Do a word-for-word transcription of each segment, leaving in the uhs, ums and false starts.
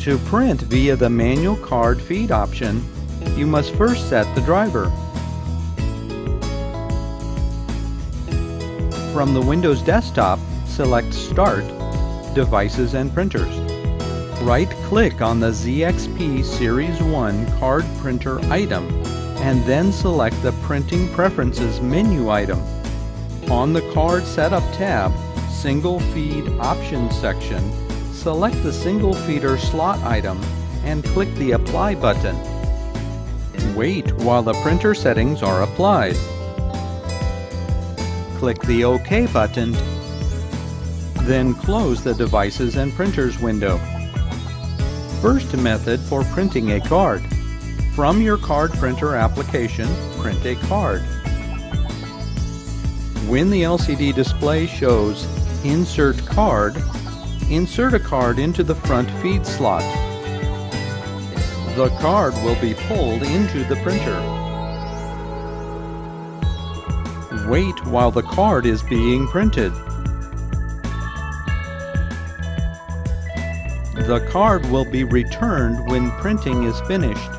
To print via the manual card feed option, you must first set the driver. From the Windows desktop, select Start, Devices and Printers. Right-click on the Z X P Series one card printer item and then select the Printing Preferences menu item. On the Card Setup tab, Single Feed Options section, select the single feeder slot item and click the Apply button. Wait while the printer settings are applied. Click the OK button, then close the Devices and Printers window. First method for printing a card. From your card printer application, print a card. When the L C D display shows Insert Card, insert a card into the front feed slot. The card will be pulled into the printer. Wait while the card is being printed. The card will be returned when printing is finished.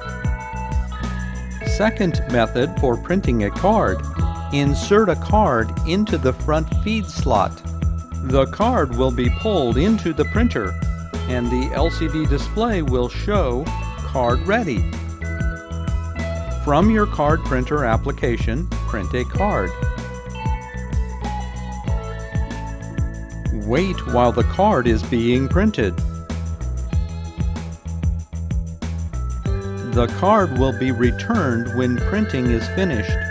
Second method for printing a card. Insert a card into the front feed slot. The card will be pulled into the printer, and the L C D display will show Card Ready. From your card printer application, print a card. Wait while the card is being printed. The card will be returned when printing is finished.